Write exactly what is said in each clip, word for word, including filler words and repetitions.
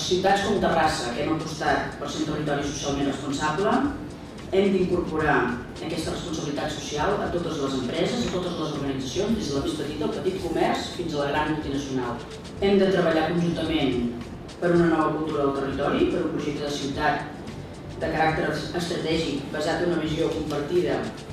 ciutats com Terrassa, que hem apostat per ser un territori socialment responsable, hem d'incorporar aquesta responsabilitat social a totes les empreses, a totes les organitzacions, des de la més petita, el petit comerç, fins a la gran multinacional. Hem de treballar conjuntament per una nova cultura del territori, per un projecte de ciutat de caràcter estratègic basat en una visió compartida,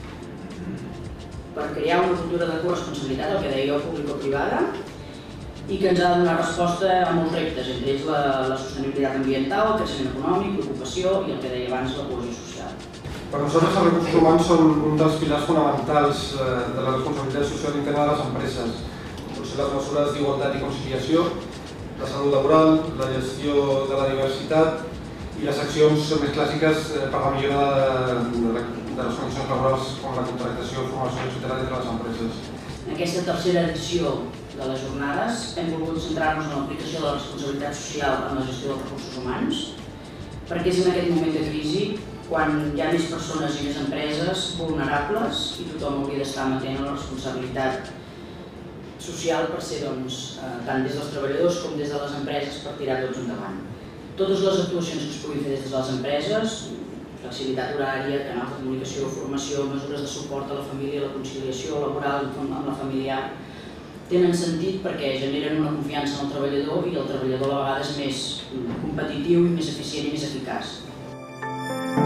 per crear una cultura de corresponsabilitat, el que deia jo, público-privada, i que ens ha de donar resposta a molts reptes, entre ells la, la sostenibilitat ambiental, el creixement econòmic, l'ocupació i el que deia abans, la cohesió social. Per nosaltres els recursos humans són un dels pilars fonamentals de la responsabilitat social interna de les empreses. Potser les mesures d'igualtat i conciliació, la salut laboral, la gestió de la diversitat i les accions més clàssiques per la millora de, de, de les condicions laborals com la contractació, formació, etcètera entre les empreses. En aquesta tercera edició de les jornades hem volgut centrar-nos en l'aplicació de la responsabilitat social en la gestió dels recursos humans, perquè és en aquest moment de crisi quan hi ha més persones i més empreses vulnerables i tothom hauria d'estar amatent a la responsabilitat social per ser doncs, tant des dels treballadors com des de les empreses per tirar tots endavant. Totes les actuacions que es puguin fer des de les empreses, flexibilitat horària, canals de comunicació, formació, mesures de suport a la família, la conciliació laboral amb la familiar, tenen sentit perquè generen una confiança en el treballador i el treballador a la vegada és més competitiu i més eficient i més eficaç.